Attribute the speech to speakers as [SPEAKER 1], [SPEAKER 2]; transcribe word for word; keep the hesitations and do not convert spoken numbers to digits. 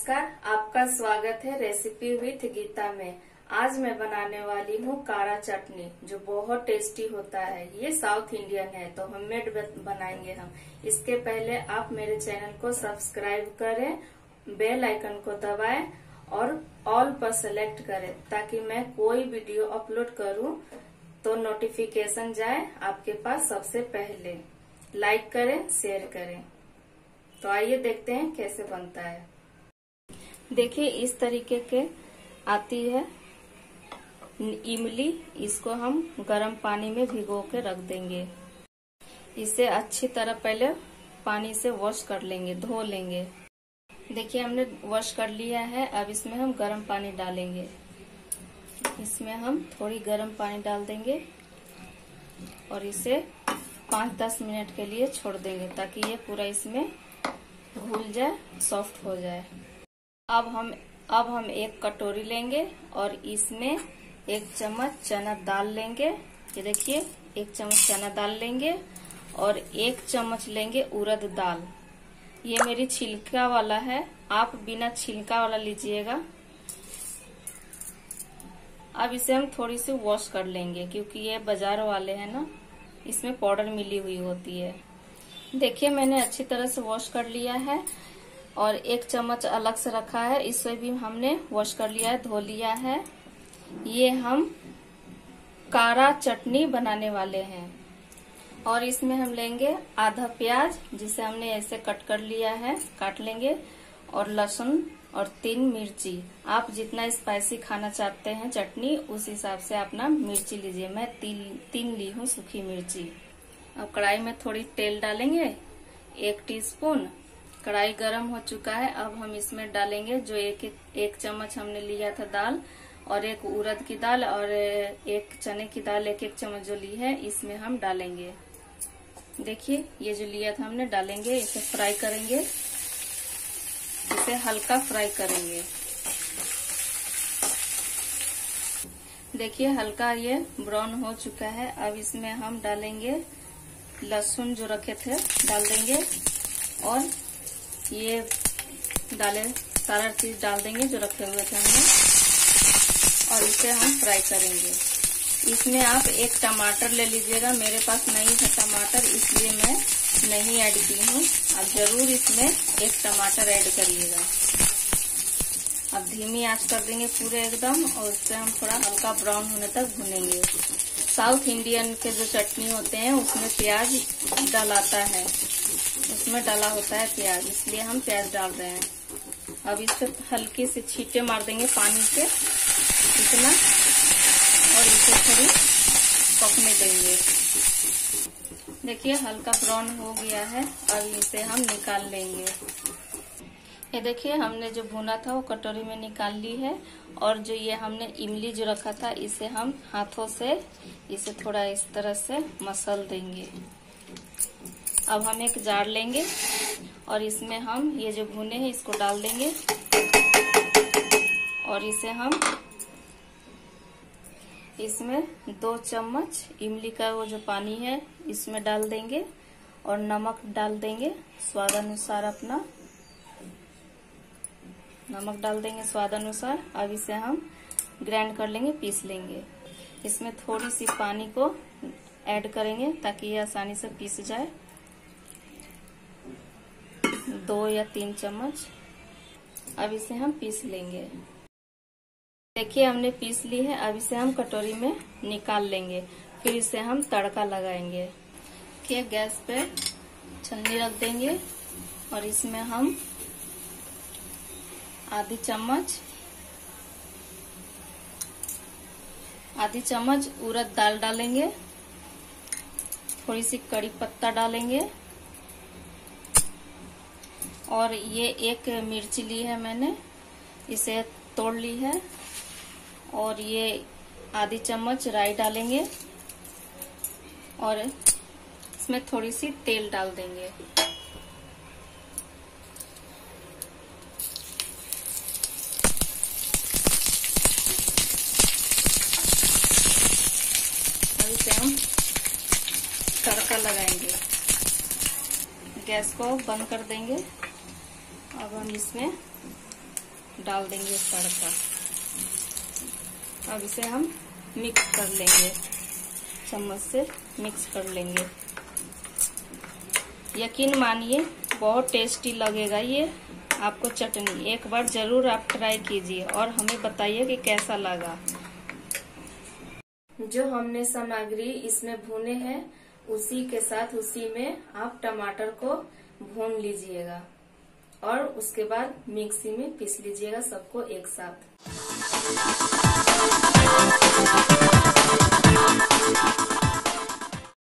[SPEAKER 1] नमस्कार, आपका स्वागत है रेसिपी विथ गीता में। आज मैं बनाने वाली हूँ कारा चटनी, जो बहुत टेस्टी होता है। ये साउथ इंडियन है तो होममेड बनाएंगे हम। इसके पहले आप मेरे चैनल को सब्सक्राइब करें, बेल आइकन को दबाएं और ऑल पर सेलेक्ट करें, ताकि मैं कोई वीडियो अपलोड करूँ तो नोटिफिकेशन जाए आपके पास सबसे पहले। लाइक करें, शेयर करें। तो आइए देखते हैं कैसे बनता है। देखिए इस तरीके के आती है इमली। इसको हम गर्म पानी में भिगो के रख देंगे। इसे अच्छी तरह पहले पानी से वॉश कर लेंगे, धो लेंगे। देखिए हमने वॉश कर लिया है। अब इसमें हम गर्म पानी डालेंगे। इसमें हम थोड़ी गर्म पानी डाल देंगे और इसे पाँच दस मिनट के लिए छोड़ देंगे, ताकि ये पूरा इसमें घुल जाए, सॉफ्ट हो जाए। अब हम अब हम एक कटोरी लेंगे और इसमें एक चम्मच चना दाल लेंगे। ये देखिए एक चम्मच चना दाल लेंगे और एक चम्मच लेंगे उड़द दाल। ये मेरी छिलका वाला है, आप बिना छिलका वाला लीजिएगा। अब इसे हम थोड़ी सी वॉश कर लेंगे, क्योंकि ये बाजार वाले हैं ना, इसमें पाउडर मिली हुई होती है। देखिए मैंने अच्छी तरह से वॉश कर लिया है और एक चम्मच अलग से रखा है, इसे भी हमने वॉश कर लिया है, धो लिया है। ये हम कारा चटनी बनाने वाले हैं और इसमें हम लेंगे आधा प्याज, जिसे हमने ऐसे कट कर लिया है, काट लेंगे, और लहसुन और तीन मिर्ची। आप जितना स्पाइसी खाना चाहते हैं चटनी, उस हिसाब से अपना मिर्ची लीजिए। मैं तीन तीन ली हूँ सूखी मिर्ची। अब कढ़ाई में थोड़ी तेल डालेंगे, एक टीस्पून। कढ़ाई गरम हो चुका है। अब हम इसमें डालेंगे जो एक एक चम्मच हमने लिया था दाल, और एक उड़द की दाल और एक चने की दाल, एक एक चम्मच जो ली है, इसमें हम डालेंगे। देखिए ये जो लिया था हमने, डालेंगे। इसे फ्राई करेंगे, इसे हल्का फ्राई करेंगे। देखिए हल्का ये ब्राउन हो चुका है। अब इसमें हम डालेंगे लहसुन जो रखे थे, डाल देंगे, और ये डाले सारा चीज डाल देंगे जो रखे हुए थे हमने, और इसे हम फ्राई करेंगे। इसमें आप एक टमाटर ले लीजिएगा। मेरे पास नहीं था टमाटर, इसलिए मैं नहीं ऐड की हूँ। आप जरूर इसमें एक टमाटर ऐड करिएगा। अब धीमी आंच कर देंगे पूरे एकदम, और उससे हम थोड़ा हल्का ब्राउन होने तक भुनेंगे। साउथ इंडियन के जो चटनी होते हैं उसमें प्याज डलाता है, उसमें डाला होता है प्याज, इसलिए हम प्याज डाल रहे हैं। अब इस पे हल्की से छींटे मार देंगे पानी से, इतना, और इसे थोड़ी पकने देंगे। देखिए हल्का ब्राउन हो गया है। अब इसे हम निकाल लेंगे। ये देखिए हमने जो भुना था वो कटोरी में निकाल ली है, और जो ये हमने इमली जो रखा था, इसे हम हाथों से इसे थोड़ा इस तरह से मसल देंगे। अब हम एक जार लेंगे और इसमें हम ये जो भुने हैं इसको डाल देंगे, और इसे हम इसमें दो चम्मच इमली का वो जो पानी है इसमें डाल देंगे, और नमक डाल देंगे स्वाद अनुसार। अपना नमक डाल देंगे स्वाद अनुसार। अब इसे हम ग्राइंड कर लेंगे, पीस लेंगे। इसमें थोड़ी सी पानी को ऐड करेंगे ताकि ये आसानी से पीस जाए, दो या तीन चम्मच। अब इसे हम पीस लेंगे। देखिए हमने पीस ली है। अब इसे हम कटोरी में निकाल लेंगे, फिर इसे हम तड़का लगाएंगे। देखिए गैस पे छन्नी रख देंगे, और इसमें हम आधी चम्मच आधी चम्मच उड़द दाल डालेंगे, थोड़ी सी कड़ी पत्ता डालेंगे, और ये एक मिर्ची ली है मैंने, इसे तोड़ ली है, और ये आधी चम्मच राई डालेंगे, और इसमें थोड़ी सी तेल डाल देंगे। अब इसे हम तड़का लगाएंगे। गैस को बंद कर देंगे। अब हम इसमें डाल देंगे तड़का। अब इसे हम मिक्स कर लेंगे, चम्मच से मिक्स कर लेंगे। यकीन मानिए बहुत टेस्टी लगेगा ये आपको चटनी। एक बार जरूर आप ट्राई कीजिए और हमें बताइए कि कैसा लगा। जो हमने सामग्री इसमें भुने हैं उसी के साथ उसी में आप टमाटर को भून लीजिएगा और उसके बाद मिक्सी में पीस लीजिएगा सबको एक साथ।